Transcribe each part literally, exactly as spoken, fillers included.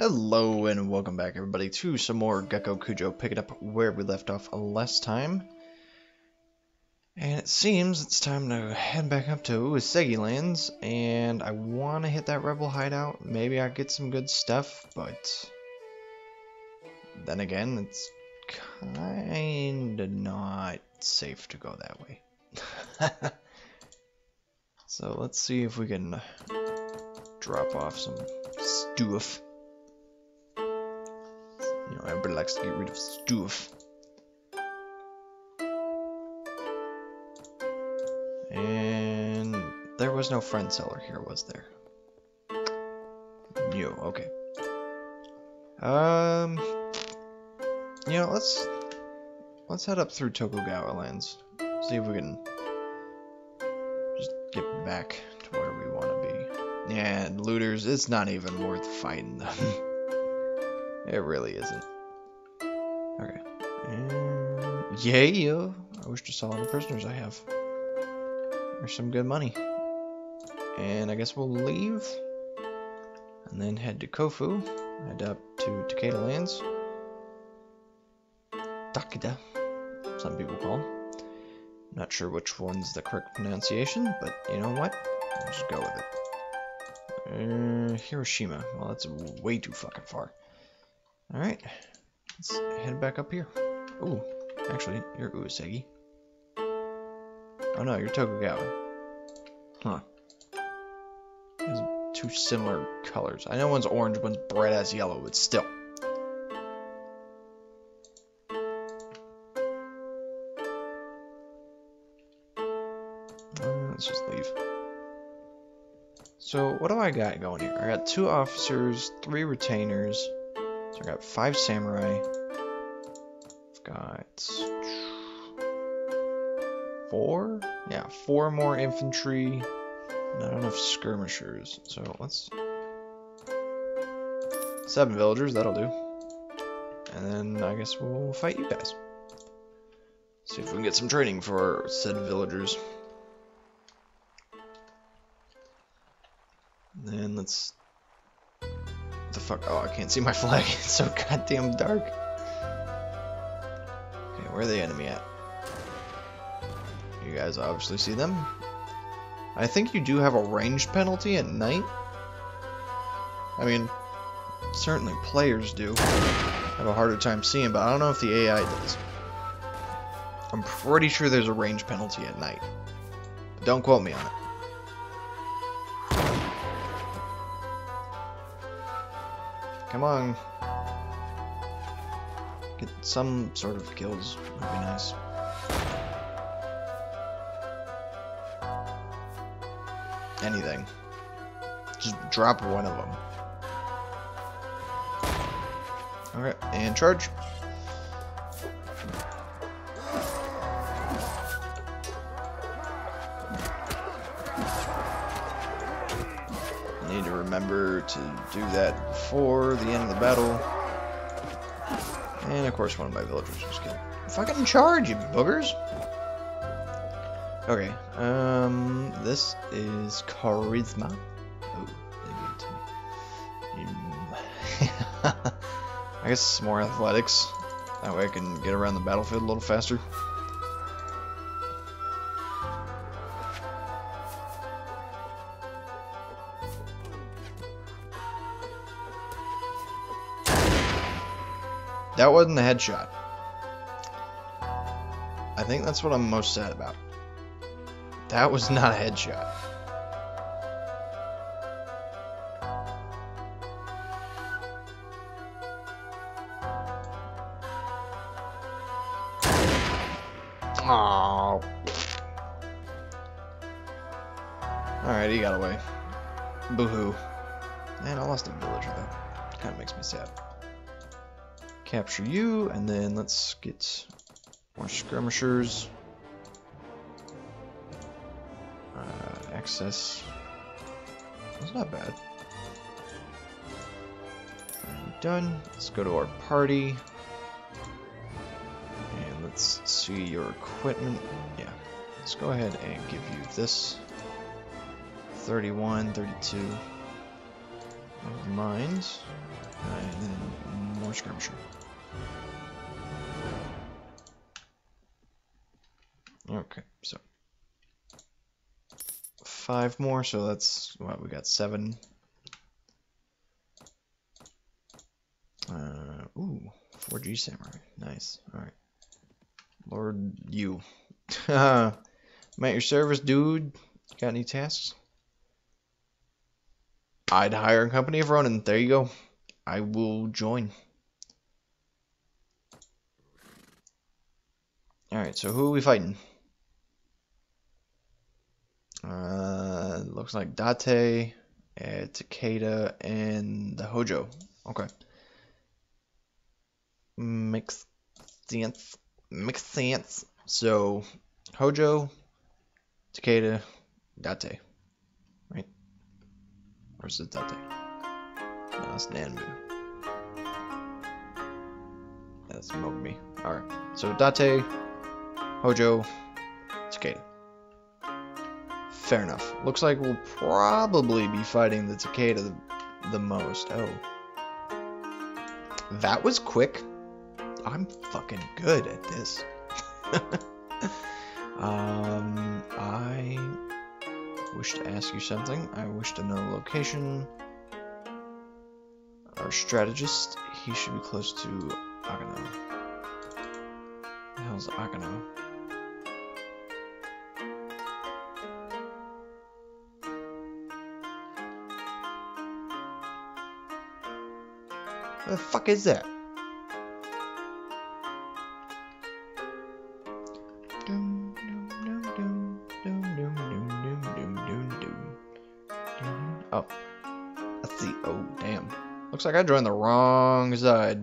Hello and welcome back everybody to some more Gekokujo, picking up where we left off last time. And it seems it's time to head back up to Uesugi lands, and I want to hit that rebel hideout. Maybe I get some good stuff, but then again, it's kinda not safe to go that way. So let's see if we can drop off some stuff. You know, everybody likes to get rid of stuff. And there was no friend seller here, was there? No, okay. Um, you know, let's let's head up through Tokugawa lands. See if we can just get back to where we want to be. Yeah, and looters, it's not even worth fighting them. It really isn't. Okay. And yeah, I wish to sell all the prisoners I have. There's some good money. And I guess we'll leave. And then head to Kofu. Head up to Takeda lands. Takeda, some people call them. Not sure which one's the correct pronunciation, but you know what? I'll just go with it. Uh, Hiroshima. Well, that's way too fucking far. Alright, let's head back up here. Ooh, actually, you're Uesugi. Oh no, you're Tokugawa. Huh. There's two similar colors. I know one's orange, one's bright ass yellow, but still. Uh, let's just leave. So, what do I got going here? I got two officers, three retainers. So I got five samurai. I've got four? Yeah, four more infantry. Not enough skirmishers. So let's... Seven villagers, that'll do. And then I guess we'll fight you guys. See if we can get some training for said villagers. And then let's... The fuck? Oh, I can't see my flag. It's so goddamn dark. Okay, where are the enemy at? You guys obviously see them. I think you do have a range penalty at night. I mean, certainly players do. Have a harder time seeing, but I don't know if the A I does. I'm pretty sure there's a range penalty at night. But don't quote me on it. Come on. Get some sort of kills. Would be nice. Anything. Just drop one of them. Alright, and charge. Need to remember to do that before the end of the battle. And of course one of my villagers was killed. Fucking charge, you boogers! Okay, um, this is charisma. Oh, they gave it to me. I guess it's more athletics. That way I can get around the battlefield a little faster. That wasn't a headshot. I think that's what I'm most sad about. That was not a headshot. Oh. Alright, he got away. Boo-hoo. Man, I lost a villager though. Kinda makes me sad. Capture you, and then let's get more skirmishers. Uh, access. That's not bad. Alright, done. Let's go to our party. And let's see your equipment. Yeah. Let's go ahead and give you this. thirty-one, thirty-two. Mines. And then more skirmisher. Okay, so five more, so that's what we got seven. Uh, ooh, four G Samurai. Nice. Alright. Lord, you. I'm at your service, dude. Got any tasks? I'd hire a company of Ronin. There you go. I will join. Alright, so who are we fighting? Uh, looks like Date, uh, Takeda, and the Hojo. Okay. Makes sense. Makes sense. So, Hojo, Takeda, Date. Right? Or is it Date? No, it's Nanmu. That's Mogami. Alright. So, Date, Hojo, Takeda. Fair enough. Looks like we'll probably be fighting the Takeda the, the most. Oh. That was quick. I'm fucking good at this. um, I wish to ask you something. I wish to know the location. Our strategist, he should be close to Agano. The hell's Agano? What the fuck is that? Oh, I see. Oh, damn. Looks like I joined the wrong side.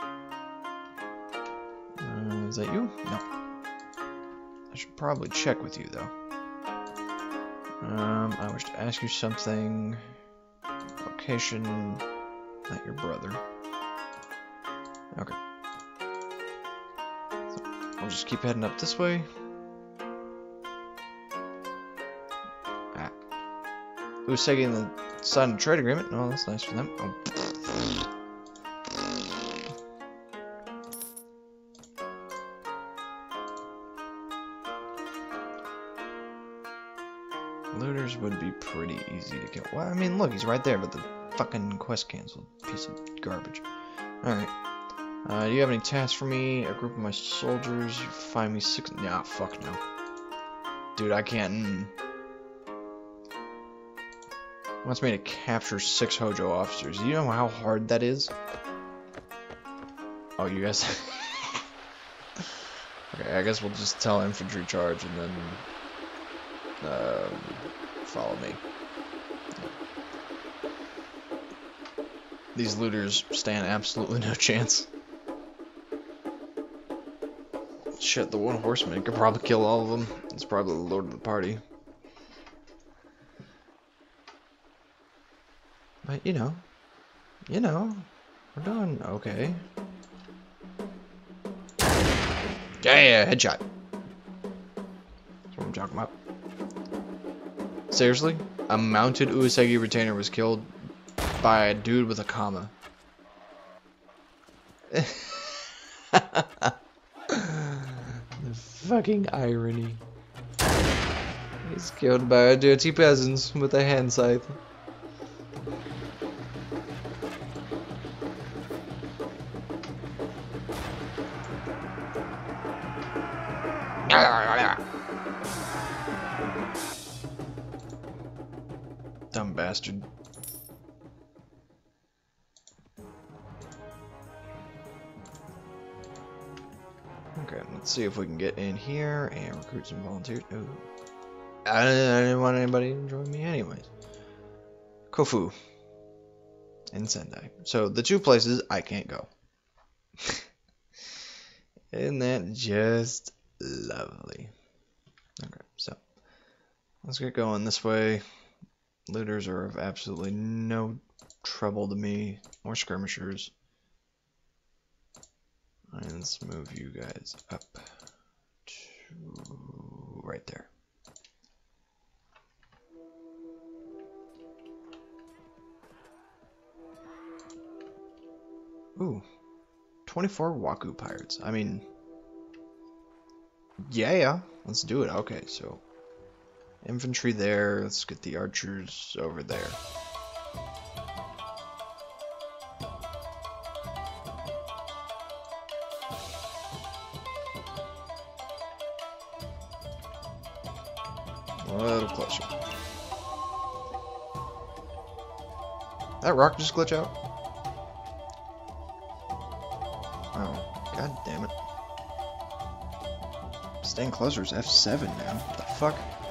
Uh, is that you? No. I should probably check with you, though. Um, I wish to ask you something. Location, not your brother. Okay. So I'll just keep heading up this way. Ah. Uesugi and the signed a trade agreement. Oh, that's nice for them. Oh. Looters would be pretty easy to kill. Well, I mean, look, he's right there, but the fucking quest canceled. Piece of garbage. Alright. Uh, do you have any tasks for me? A group of my soldiers. You find me six. Nah, fuck no. Dude, I can't. Mm. Wants me to capture six Hojo officers. You know how hard that is? Oh, you guys. Okay, I guess we'll just tell infantry charge and then um, follow me. These looters stand absolutely no chance. Shit, the one horseman could probably kill all of them. It's probably the lord of the party. But, you know. You know. We're doing okay. Yeah, yeah, headshot. That's what I'm talking about. Seriously? A mounted Uesugi retainer was killed by a dude with a comma. The fucking irony. He's killed by a dirty peasant with a hand scythe. Dumb bastard. Okay, let's see if we can get in here and recruit some volunteers. Ooh. I didn't, I didn't want anybody to join me anyways. Kofu and Sendai. So the two places I can't go. Isn't that just lovely? Okay, so let's get going this way. Looters are of absolutely no trouble to me. More skirmishers. And let's move you guys up to right there. twenty-four Waku pirates. I mean, yeah, yeah. Let's do it. Okay, so infantry there. Let's get the archers over there. A little closer. That rock just glitch out? Oh, god damn it. Staying closer is F seven now. What the fuck?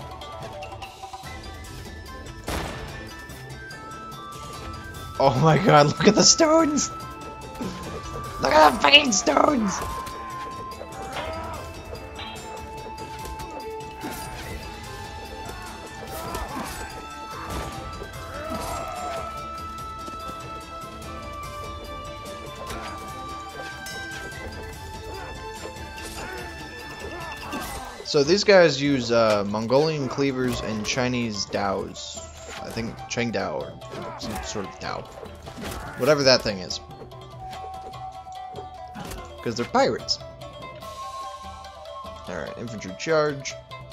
Oh my god, look at the stones! Look at the fucking stones! So these guys use uh, Mongolian cleavers and Chinese Daos. I think Cheng Dao or some sort of Dao. Whatever that thing is. Because they're pirates. Alright, infantry charge.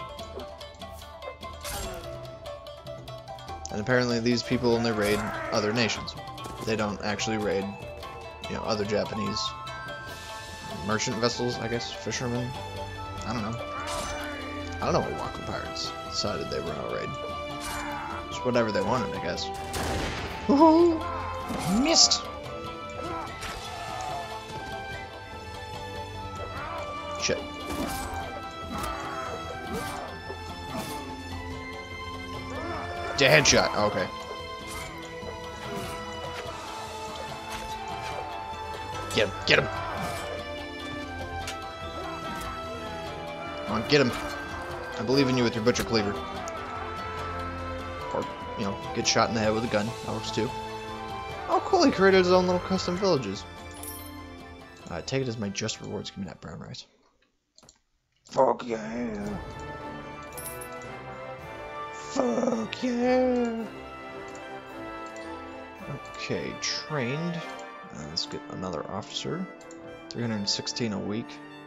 And apparently these people only raid other nations. They don't actually raid, you know, other Japanese merchant vessels, I guess, fishermen. I don't know. I don't know what Waku Pirates decided they were gonna raid. Just whatever they wanted, I guess. Woohoo! Missed! Shit. The headshot, okay. Get him, get him! Come on, get him! I believe in you with your butcher cleaver. Or, you know, get shot in the head with a gun. That works too. Oh, cool, he created his own little custom villages. Uh, take it as my just rewards. Give me that brown rice. Fuck yeah! Fuck yeah! Okay, trained. Uh, let's get another officer. three hundred sixteen a week.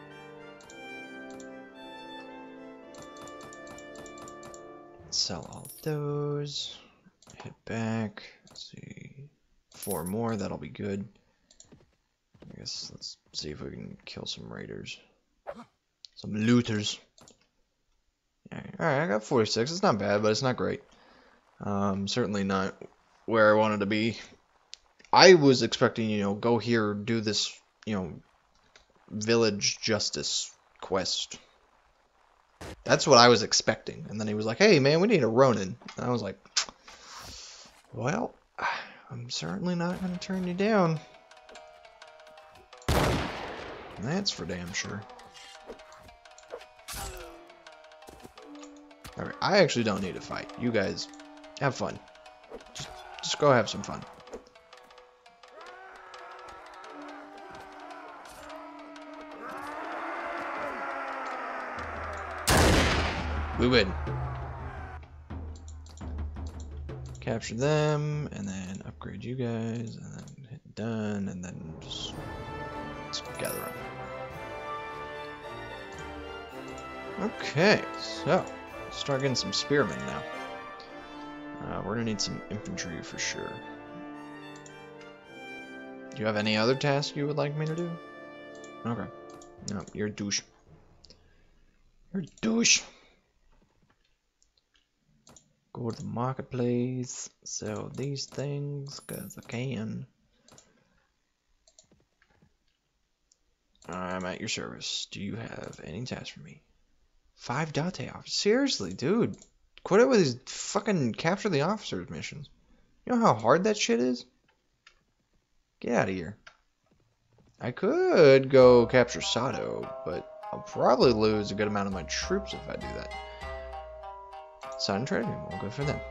Sell all those. Hit back. Let's see. Four more. That'll be good. I guess let's see if we can kill some raiders. Some looters. Yeah, alright, I got forty-six. It's not bad, but it's not great. Um, certainly not where I wanted to be. I was expecting, you know, go here, do this, you know, village justice quest. That's what I was expecting. And then he was like, hey, man, we need a Ronin. And I was like, well, I'm certainly not going to turn you down. That's for damn sure. Alright, I actually don't need to fight. You guys, have fun. Just, just go have some fun. We win. Capture them, and then upgrade you guys, and then hit done, and then just let's gather up. Okay, so let's start getting some spearmen now. Uh, we're gonna need some infantry for sure. Do you have any other tasks you would like me to do? Okay. No, you're a douche. You're a douche. Go to the marketplace, sell these things, cause I can. I'm at your service. Do you have any tasks for me? Five Date officers. Seriously, dude. Quit it with these fucking capture the officers missions. You know how hard that shit is? Get out of here. I could go capture Sato, but I'll probably lose a good amount of my troops if I do that. Sign trade agreement. We'll go for them.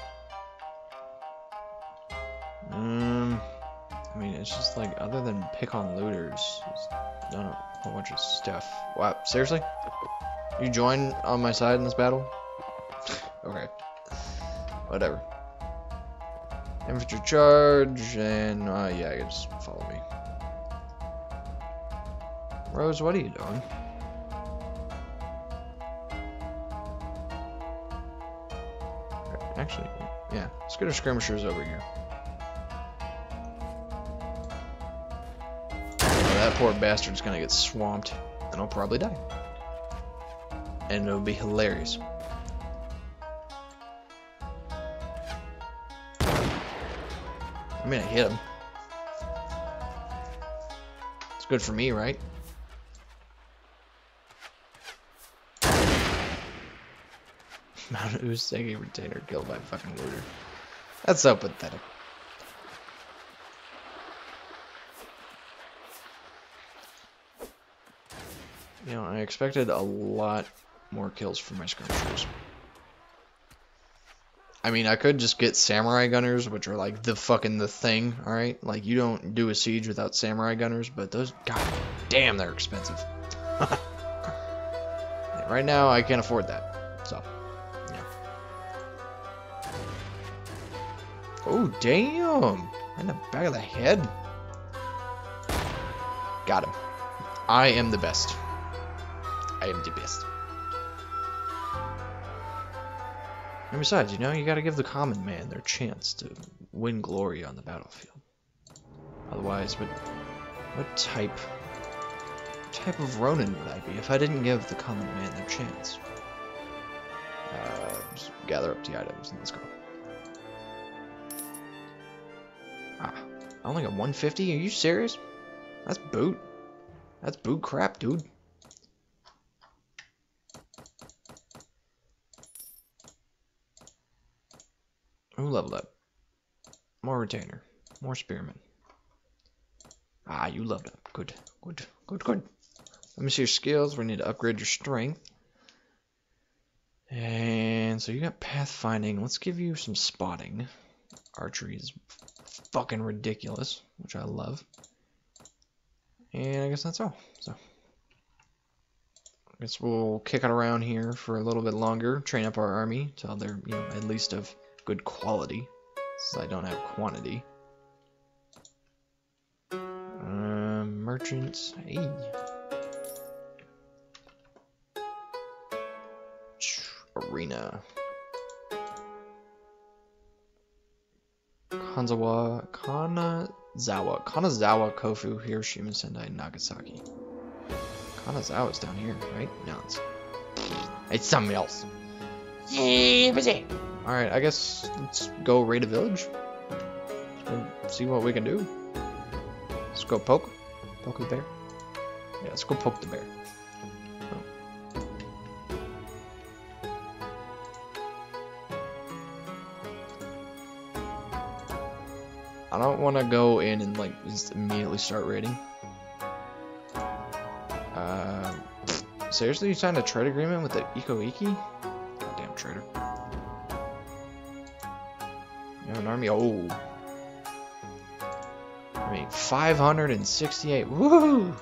Um, I mean, it's just like, other than pick on looters, it's done a whole bunch of stuff. Wow, seriously? You join on my side in this battle? Okay. Whatever. Infantry charge, and uh, yeah, you just follow me. Rose, what are you doing? Actually, yeah, let's get our skirmishers over here. Oh, that poor bastard's gonna get swamped, and he'll probably die. And it'll be hilarious. I mean, I hit him. It's good for me, right? Mount Uesugi retainer killed by fucking looter. That's so pathetic. You know, I expected a lot more kills from my skirmishers. I mean, I could just get samurai gunners, which are like the fucking the thing, alright? Like, you don't do a siege without samurai gunners, but those, god damn, they're expensive. Right now, I can't afford that, so, yeah. Oh, damn! In the back of the head. Got him. I am the best. I am the best. And besides, you know, you gotta give the common man their chance to win glory on the battlefield. Otherwise, what, what type, what type of Ronin would I be if I didn't give the common man their chance? Uh, just gather up the items and let's go. Ah, I only got one fifty? Are you serious? That's boot. That's boot crap, dude. Who leveled up? More retainer. More spearmen. Ah, you leveled up. Good. Good. Good, good. Let me see your skills. We need to upgrade your strength. And so you got pathfinding. Let's give you some spotting. Archery is fucking ridiculous, which I love. And I guess that's all. So I guess we'll kick it around here for a little bit longer. Train up our army till they're, you know, at least of good quality, since I don't have quantity. Uh, merchants, hey. Arena. Kanzawa, Kanazawa, Kanazawa, Kofu, Hiroshima, Sendai, Nagasaki. Kanazawa's down here, right? No, it's it's something else. Alright, I guess let's go raid a village. Let's go see what we can do. Let's go poke. Poke the bear. Yeah, let's go poke the bear. Oh. I don't want to go in and like just immediately start raiding. Uh, seriously, you signed a trade agreement with the Ikoiki? Goddamn traitor. You have an army? Oh. I mean, five hundred sixty-eight. Woohoo!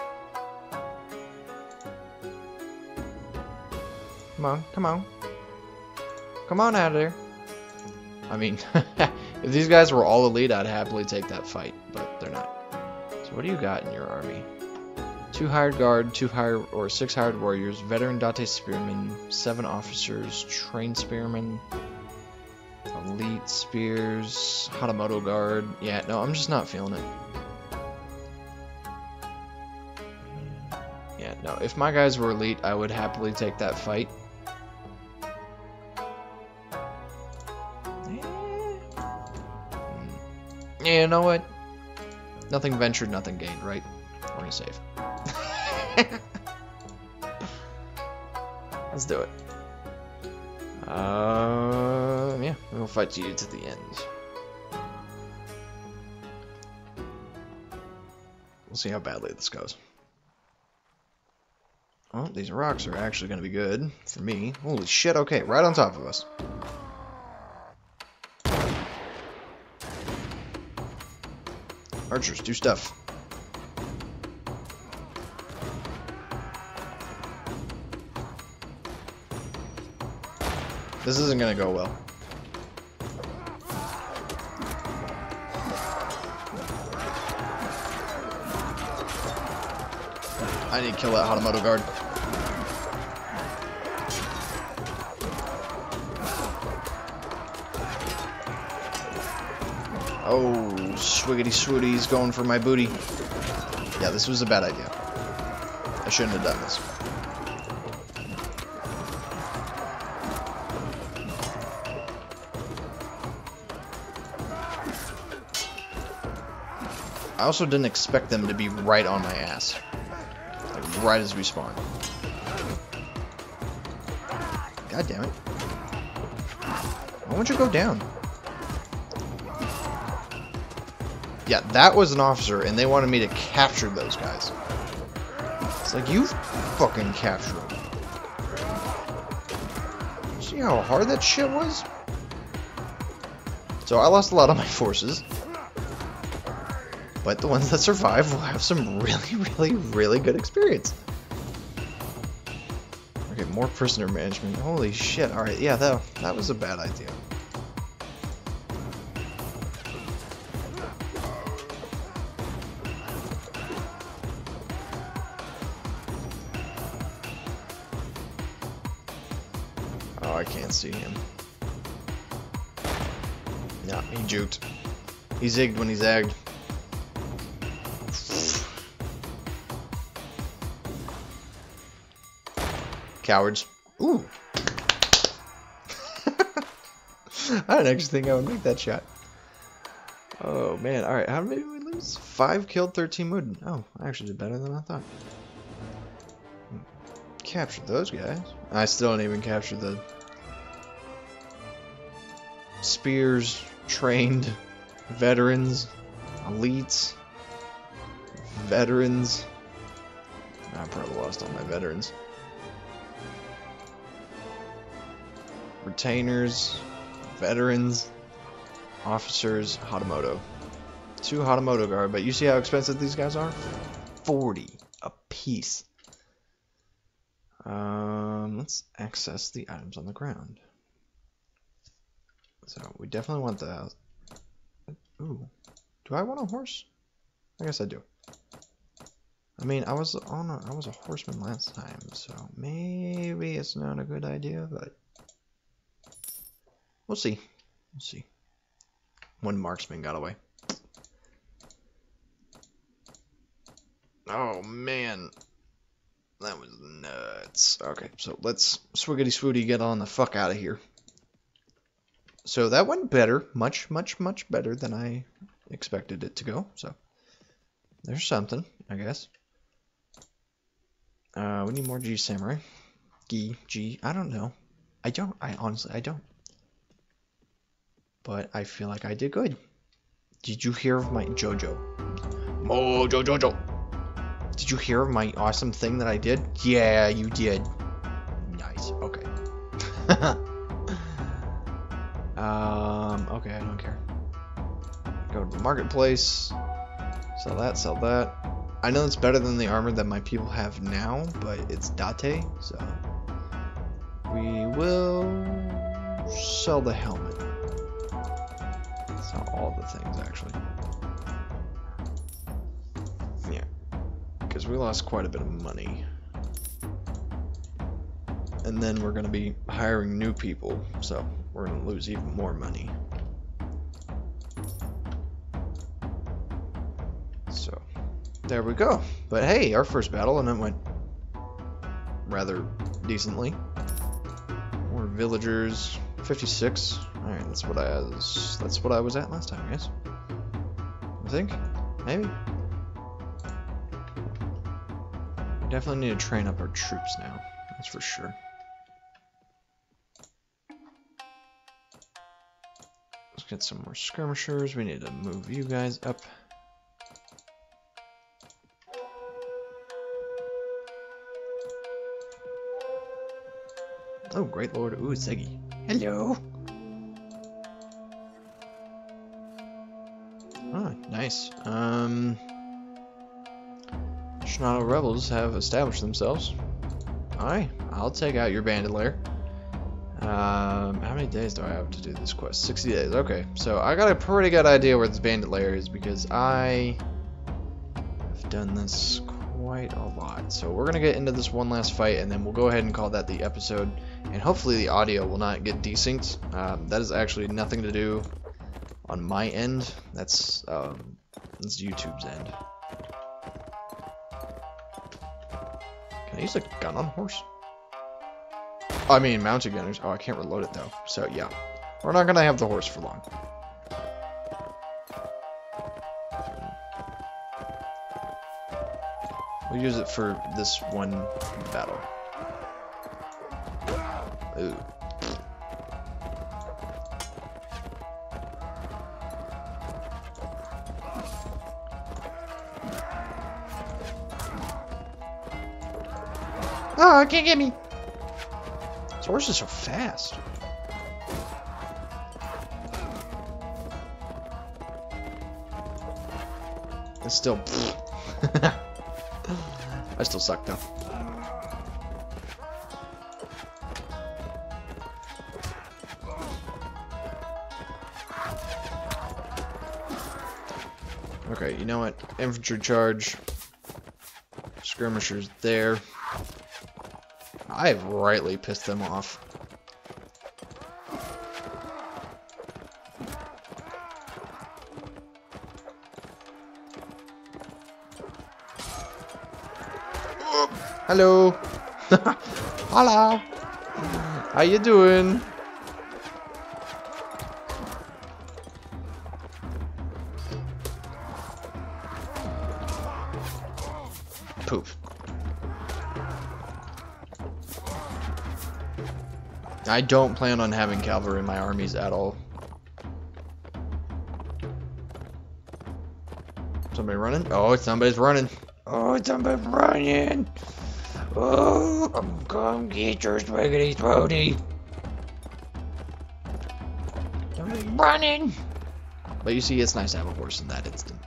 Come on, come on. Come on out of there. I mean, if these guys were all elite, I'd happily take that fight, but they're not. So what do you got in your army? Two hired guard, two hired or six hired warriors, veteran Date spearmen, seven officers, trained spearmen, elite spears, Hatamoto guard. Yeah, no, I'm just not feeling it. Yeah, no, if my guys were elite, I would happily take that fight. Yeah, you know what? Nothing ventured, nothing gained, right? We're gonna save. Let's do it. Um, yeah, we'll fight you to the end. We'll see how badly this goes. Oh, these rocks are actually gonna be good for me. Holy shit, okay, right on top of us. Archers, do stuff. This isn't gonna go well. I need to kill that Hatamoto guard. Oh, swiggity swooties going for my booty. Yeah, this was a bad idea. I shouldn't have done this. I also didn't expect them to be right on my ass. Like, right as we spawn. God damn it. Why won't you go down? Yeah, that was an officer, and they wanted me to capture those guys. It's like, you fucking capture them. See how hard that shit was? So I lost a lot of my forces. But the ones that survive will have some really, really, really good experience. Okay, more prisoner management. Holy shit. Alright, yeah, that, that was a bad idea. Oh, I can't see him. No, he juked. He zigged when he zagged. Cowards. Ooh. I didn't actually think I would make that shot. Oh man, alright, how many did we lose? Five killed, thirteen wounded. Oh, I actually did better than I thought. Captured those guys. I still didn't even capture the spears, trained, veterans, elites, veterans. I probably lost all my veterans. Retainers, veterans, officers, Hatamoto. Two Hatamoto guard, but you see how expensive these guys are? forty a piece. Um, let's access the items on the ground. So we definitely want the. Ooh, do I want a horse? I guess I do. I mean, I was on a, I was a horseman last time, so maybe it's not a good idea, but we'll see. We'll see. One marksman got away. Oh man, that was nuts. Okay, so let's swiggity swooty get on the fuck out of here. So that went better, much, much, much better than I expected it to go. So there's something, I guess. Uh, we need more G Samurai. G, G, I don't know. I don't, I honestly, I don't. But I feel like I did good. Did you hear of my Jojo? Mojo Jojo. Did you hear of my awesome thing that I did? Yeah, you did. Nice. Okay. um. Okay, I don't care. Go to the marketplace. Sell that. Sell that. I know it's better than the armor that my people have now, but it's Date, so we will sell the helmet. Sell all the things, actually. Yeah, because we lost quite a bit of money. And then we're going to be hiring new people, so we're going to lose even more money. So, there we go. But hey, our first battle, and it went rather decently. More villagers, fifty-six. All right, that's what I was. That's what I was at last time, guys. I think, maybe. We definitely need to train up our troops now. That's for sure. Let's get some more skirmishers. We need to move you guys up. Oh, great lord Uesugi. Hello. Oh, nice. Um, Shinano rebels have established themselves. Alright, I'll take out your bandit lair. Um, how many days do I have to do this quest? sixty days. Okay, so I got a pretty good idea where this bandit lair is because I have done this quite quite a lot. So we're going to get into this one last fight, and then we'll go ahead and call that the episode. And hopefully the audio will not get desynced. Um, that is actually nothing to do on my end. That's, um, that's YouTube's end. Can I use a gun on horse? I mean, mounted gunners. Oh, I can't reload it, though. So, yeah. We're not going to have the horse for long. We'll use it for this one battle. Ooh. Oh, it can't get me. This horse is so fast. It's still... I still suck, though. Okay, you know what? Infantry charge. Skirmishers there. I've rightly pissed them off. Hello. Hello. How you doing? Poof. I don't plan on having cavalry in my armies at all. Somebody running? Oh, somebody's running. Oh, somebody's running. Oh, come, come get your spaghetti throaty. Somebody's running. But you see, it's nice to have a horse in that instant.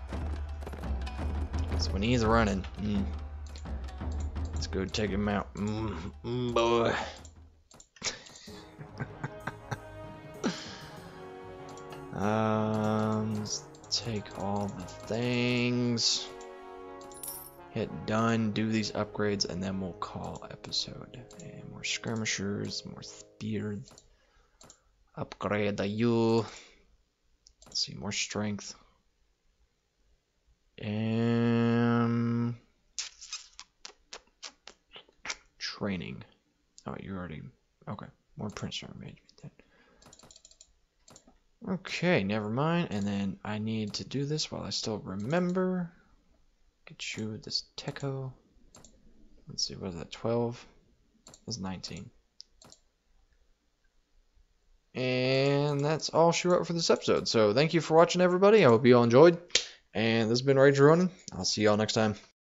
So when he's running, mm, let's go take him out. Mm, mm, boy. um, let's take all the things. Hit done, do these upgrades, and then we'll call episode. And more skirmishers, more spears. Upgrade the U. Let's see, more strength. And training. Oh, you already okay. More prince arrangement then. Okay, never mind. And then I need to do this while I still remember. Get you this Techo. Let's see, what is that? twelve? That's nineteen. And that's all she wrote for this episode. So thank you for watching, everybody. I hope you all enjoyed. And this has been Ronin. I'll see y'all next time.